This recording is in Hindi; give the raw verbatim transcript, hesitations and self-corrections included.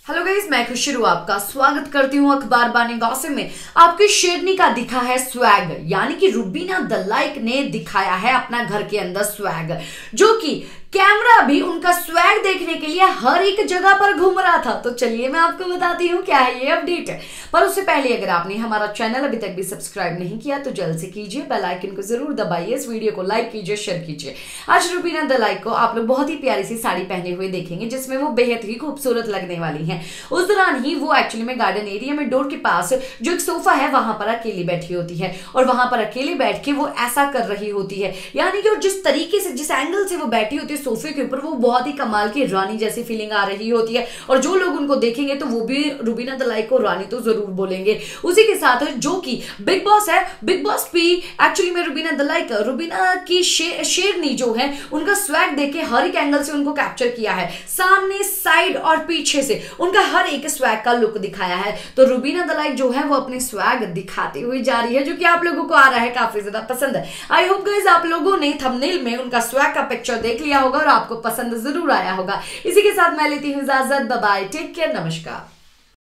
हेलो गाइस, मैं खुशरू आपका स्वागत करती हूँ अखबार बानी गॉसिप में। आपकी शेरनी का दिखा है स्वैग, यानी कि रुबीना द लाइक ने दिखाया है अपना घर के अंदर स्वैग, जो कि कैमरा भी उनका स्वैग देखने के लिए हर एक जगह पर घूम रहा था। तो चलिए मैं आपको बताती हूँ क्या है ये अपडेट। पर उससे पहले अगर आपने हमारा चैनल अभी तक भी सब्सक्राइब नहीं किया तो जल्द से कीजिए, बेल आइकन को जरूर दबाइए, इस वीडियो को लाइक कीजिए, शेयर कीजिए। आज रुबीना द लाइक को आप लोग बहुत ही प्यारी सी साड़ी पहने हुए देखेंगे, जिसमें वो बेहद ही खूबसूरत लगने वाली है। उस दौरान ही वो एक्चुअली में गार्डन एरिया में डोर के पास जो एक सोफा है वहां पर अकेली बैठी होती है, और वहां पर अकेले बैठ के वो ऐसा कर रही होती है, यानी कि जिस तरीके से जिस एंगल से वो बैठी होती है सोफे के ऊपर, वो बहुत ही कमाल की रानी जैसी फीलिंग आ रही होती है। और जो लोग उनको देखेंगे तो वो भी रुबीना द लाइक को रानी तो जरूर बोलेंगे। उसी के साथ जो कि बिग बॉस है, बिग बॉस भी एक्चुअली में रुबीना द लाइक रुबीना की शे, शेरनी जो है उनका स्वैग देख के हर एक एंगल से उनको कैप्चर किया है, सामने साइड और पीछे से उनका हर एक स्वैग का लुक दिखाया है। तो रुबीना द लाइक जो है वो अपने स्वैग दिखाती हुई जा रही है, जो कि आप लोगों को आ रहा है काफी ज्यादा पसंद। आई होप गाइस आप लोगों ने थंबनेल में उनका स्वैग का पिक्चर देख लिया होगा और आपको पसंद जरूर आया होगा। इसी के साथ मैं लेती हूँ इजाजत, बाय बाय, टेक केयर, नमस्कार।